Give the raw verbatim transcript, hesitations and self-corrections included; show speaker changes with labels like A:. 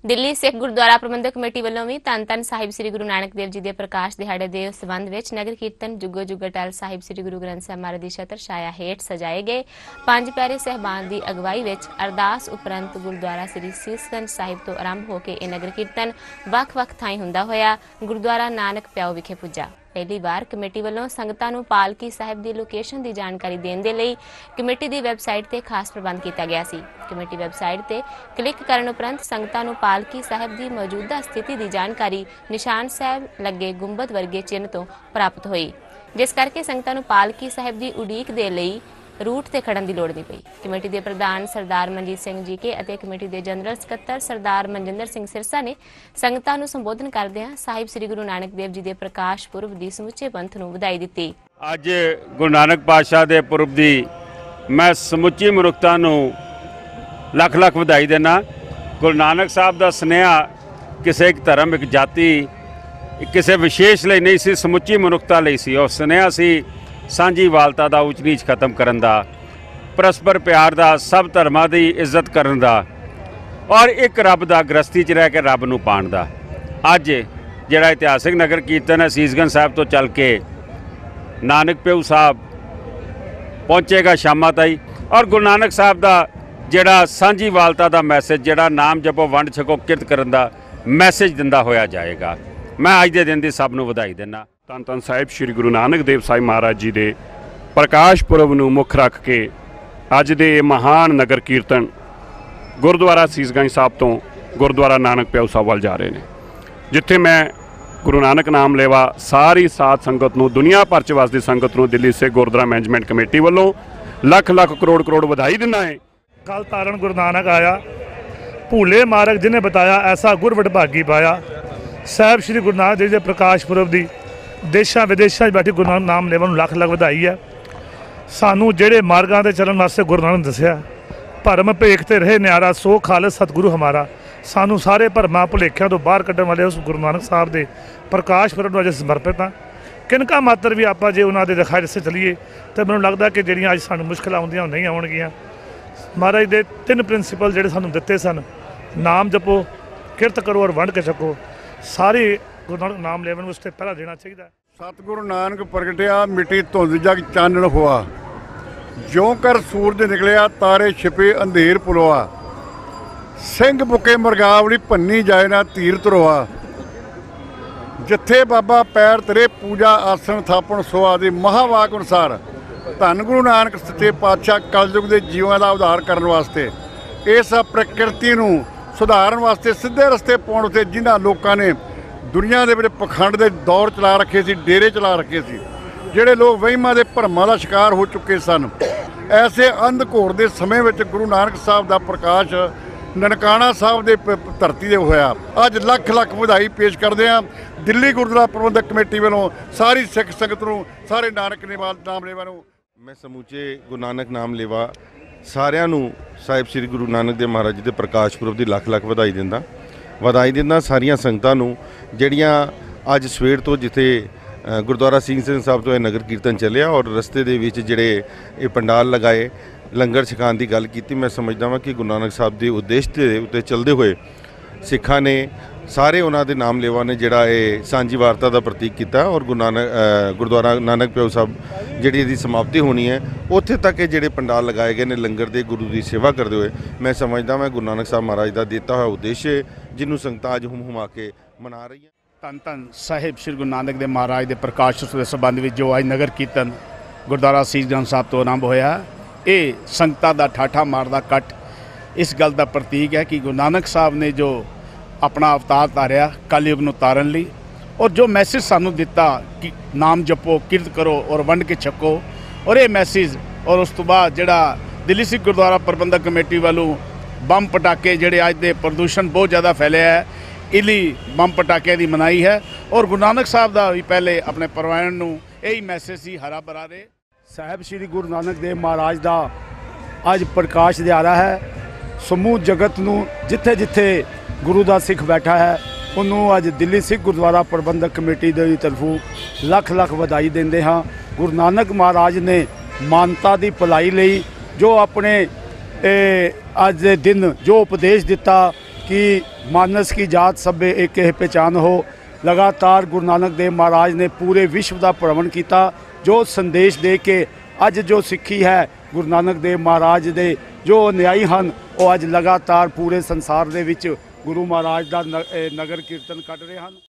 A: दिल्ली सिख गुरुद्वारा प्रबंधक कमेटी वालों भी धन धन साहिब श्री गुरु नानक देव जी के प्रकाश दिहाड़े के संबंध में नगर कीर्तन जुगो जुगो टल साहिब श्री गुरु ग्रंथ साहिब महाराज की छत्र छाया हेठ सजाए गए। पंज प्यारे साहबान की अगवाई में अरदास उपरंत गुरुद्वारा श्री सीसगंज साहिब तो आरंभ होकर यह नगर कीर्तन वख-वख थाई हुंदा होया गुरुद्वारा नानक प्याओ विखे पुजा। पहली बार कमेटी वालों संगतां नूं पालकी साहिब की लोकेशन की जानकारी देने के लिए कमेटी की वैबसाइट ते खास प्रबंध किया गया सी। कमेटी वैबसाइट ते क्लिक करने उपरंत संगतां नूं पालकी साहिब की मौजूदा स्थिति की जानकारी निशान साहिब लगे गुंबद वर्गे चिन्ह तो प्राप्त हुई, जिस करके संगतां नूं पालकी साहिब की उड़ीक दे लई रूट ते खड़न की लोड़ नहीं पई। कमेटी के प्रधान सरदार मनजीत सिंह जी के अते कमेटी के जनरल सकत्तर सरदार मनजिंदर सिंह सिरसा ने संगतां नूं संबोधन करदिआं साहिब श्री गुरु नानक देव जी के प्रकाश पुरब की समुचे पंथ नूं वधाई दित्ती।
B: अज गुरु नानक पातशाह के पुरब की मैं समुची मनुखता नूं लख लख वधाई देना। गुरु नानक साहब का स्नेहा किसी एक धर्म एक जाति किसी विशेष लिए नहीं सी, समुची मनुखता लिए सी। और स्नेहा सी सांझी वालता का ऊच नीच खत्म करन दा, परस्पर प्यार का, सब धर्मां की इज्जत करन दा और एक रब का गृहस्थी च रह के रब नूं पाण दा। अज जिहड़ा इतिहासिक नगर कीर्तन है सीसगंज साहब तो चल के नानक प्याऊ साहब पहुँचेगा शामां ताई और गुरु नानक साहब का जिहड़ा सांझी वालता का मैसेज जिहड़ा नाम जपो वंड छको किरत करन दा मैसेज दिंदा होया जाएगा। मैं अज दे दिन दी सब नूं वधाई दिंदा।
C: धन धन साहिब श्री गुरु नानक देव साहिब महाराज जी के प्रकाश पुरब नूं मुख रख के अज दे महान नगर कीर्तन गुरुद्वारा सीसगंज साहब तो गुरुद्वारा नानक प्याऊ साहब वाल जा रहे हैं, जिथे मैं गुरु नानक नाम लेवा सारी साध संगत नूं दुनिया भर च वसदी संगत नूं दिल्ली सिख गुरुद्वारा मैनेजमेंट कमेटी वालों लख लख करोड़ करोड़ बधाई दिंदा है।
D: कल तारण गुरु नानक आया, भूले मार्ग जिन्हें बताया, ऐसा गुर वडभागी पाया। साहिब श्री गुरु नानक देव जी के प्रकाश पुरब की देशों विदेशों बैठी गुरु नानक नाम लेवन लख लख वधाई है। सानू जेड़े मार्गां ते चलन वास्ते गुरु नानक दस्सिया, भरम भेखते रहे न्यारा सो खालस सतगुरु हमारा। सानू सारे भरमां भुलेखियां तो बाहर कड्ढण वाले उस गुरु नानक साहब के प्रकाश पुरब नूं अज समर्पित हाँ। किनका मात्र भी आपां जे उन्हां दे दिखाए रस्ते चलीए तो मैनूं लगदा कि जिहड़ियां अज सानू मुश्किलां आउंदियां नहीं आउणगीਆਂ। महाराज दे तीन प्रिंसीपल जिहड़े सानू दित्ते सन, नाम जपो, किरत करो और वंड के छको, सारी गुरु नानक नाम लेवन उस ते पहला देना चाहिए।
E: सतगुरु नानक प्रगटिया मिट्टी धुंध जग चानण हुआ, ज्यों कर सूरज निकलिया तारे छिपे अंधेर पुलवा, सिंह बुके मरगावड़ी भन्नी जाए ना तीर तुरवा, जिथे बाबा पैर तरे पूजा आसन थापण सोआ दी महावाक अनुसार धन गुरु नानक सच्चे पातशाह कलयुग के जीवां का उद्धार करने वास्ते इस प्रकृति नूं सुधारन वास्ते सीधे रस्ते पाउण उत्ते जिन्हां लोकां ने दुनिया के पखंड के दौर चला रखे सी, डेरे चला रखे सी, जिहड़े लोग वहीमां दे भरमां दा शिकार हो चुके सन, ऐसे अंधघोर के समय में गुरु नानक साहब का प्रकाश ननकाना साहब के धरती से होया। अज लख लख वधाई पेश करते हैं दिल्ली गुरुद्वारा प्रबंधक कमेटी वालों सारी सिख संगत नूं, सारे नानक नेवाल नाम लेवा नूं।
F: मैं समूचे गुरु नानक नाम लेवा सारिਆਂ ਨੂੰ ਸਾਹਿਬ श्री गुरु नानक देव महाराज जी के प्रकाश पुरब की लख लख ਵਧਾਈ ਦਿੰਦਾ ਵਧਾਈ ਦਿੰਦਾ ਸਾਰੀਆਂ ਸੰਗਤਾਂ ਨੂੰ ਜਿਹੜੀਆਂ ਅੱਜ ਸਵੇਰ ਤੋਂ ਜਿੱਥੇ ਗੁਰਦੁਆਰਾ ਸਿੰਘ ਸਿੰਘ ਸਾਹਿਬ ਤੋਂ ਇਹ ਨਗਰ ਕੀਰਤਨ ਚੱਲਿਆ ਔਰ ਰਸਤੇ ਦੇ ਵਿੱਚ ਜਿਹੜੇ ਇਹ ਪੰਡਾਲ ਲਗਾਏ ਲੰਗਰ ਛਕਾਉਣ ਦੀ ਗੱਲ ਕੀਤੀ। ਮੈਂ ਸਮਝਦਾ ਹਾਂ ਕਿ ਗੁਰੂ ਨਾਨਕ ਸਾਹਿਬ ਦੇ ਉਦੇਸ਼ ਦੇ ਉੱਤੇ ਚੱਲਦੇ ਹੋਏ ਸਿੱਖਾਂ ਨੇ ਸਾਰੇ ਉਹਨਾਂ ਦੇ ਨਾਮ ਲੇਵਾ ਨੇ ਜਿਹੜਾ ਇਹ ਸਾਂਝੀ ਵਾਰਤਾ ਦਾ ਪ੍ਰਤੀਕ ਕੀਤਾ ਔਰ ਗੁਰੂ ਨਾਨਕ ਗੁਰਦੁਆਰਾ ਨਾਨਕ ਪਿਆਊ ਸਾਹਿਬ ਜਿਹੜੀ ਇਹਦੀ ਸਮਾਪਤੀ ਹੋਣੀ ਹੈ ਉੱਥੇ ਤੱਕ ਇਹ ਜਿਹੜੇ ਪੰਡਾਲ ਲਗਾਏ ਗਏ ਨੇ ਲੰਗਰ ਦੇ ਗੁਰੂ ਦੀ ਸੇਵਾ ਕਰਦੇ ਹੋਏ ਮੈਂ ਸਮਝਦਾ ਮੈਂ ਗੁਰੂ ਨਾਨਕ ਸਾਹਿਬ ਮਹਾਰਾਜ ਦਾ ਦਿੱਤਾ ਹੋਇਆ ਉਦੇਸ਼ ਜਿਹਨੂੰ ਸੰਗਤਾਂ ਅੱਜ ਹੁਮ ਹੁਮਾ ਕੇ ਮਨਾ ਰਹੀਆਂ।
G: ਧੰਨ ਧੰਨ ਸਾਹਿਬ ਸ਼੍ਰੀ ਗੁਰੂ ਨਾਨਕ ਦੇਵ ਮਹਾਰਾਜ ਦੇ ਪ੍ਰਕਾਸ਼ ਉਤਸਵ ਦੇ ਸੰਬੰਧ ਵਿੱਚ ਜੋ ਅੱਜ ਨਗਰ ਕੀਰਤਨ ਗੁਰਦੁਆਰਾ ਸੀਸਗੰਜ ਸਾਹਿਬ ਤੋਂ ਆਰੰਭ ਹੋਇਆ, ਇਹ ਸੰਗਤਾਂ ਦਾ ਠਾਠਾ ਮਾਰਦਾ ਕੱਟ ਇਸ ਗੱਲ ਦਾ ਪ੍ਰਤੀਕ ਹੈ ਕਿ ਗੁਰੂ ਨਾਨਕ ਸਾਹਿਬ ਨੇ ਜੋ अपना अवतार तारिया कलयुग नूं तारन लई और जो मैसेज सानू दिता कि नाम जपो, किरत करो और वंड के छको, और ये मैसेज और उस तो बाद जिहड़ा दिल्ली सिख गुरुद्वारा प्रबंधक कमेटी वालों बम पटाके जिहड़े अज दे प्रदूषण बहुत ज़्यादा फैलिया है, इली बम पटाके की मनाई है और गुरु नानक साहब का भी पहले अपने परवान नूं यही मैसेज सी हरा भरा रहे।
H: साहिब श्री गुरु नानक देव महाराज का अज प्रकाश दिहाड़ा है। समूह जगत नूं जिथे जिथे गुरु का सिख बैठा है उन्होंने अज दिल्ली सिख गुरुद्वारा प्रबंधक कमेटी की तरफों लख लख वधाई देंदे हाँ। गुरु नानक महाराज ने मानता की भलाई लई जो अपने अज दे दिन जो उपदेश दिता कि मानस की जात सभे एक है पहचान हो। लगातार गुरु नानक देव महाराज ने पूरे विश्व का भ्रमण किया, जो संदेश दे के अज जो सिक्खी है गुरु नानक देव महाराज दे जो अनुयायी हैं वो अज लगातार पूरे संसार दे विच गुरु महाराज का नगर कीर्तन कट रहे हैं।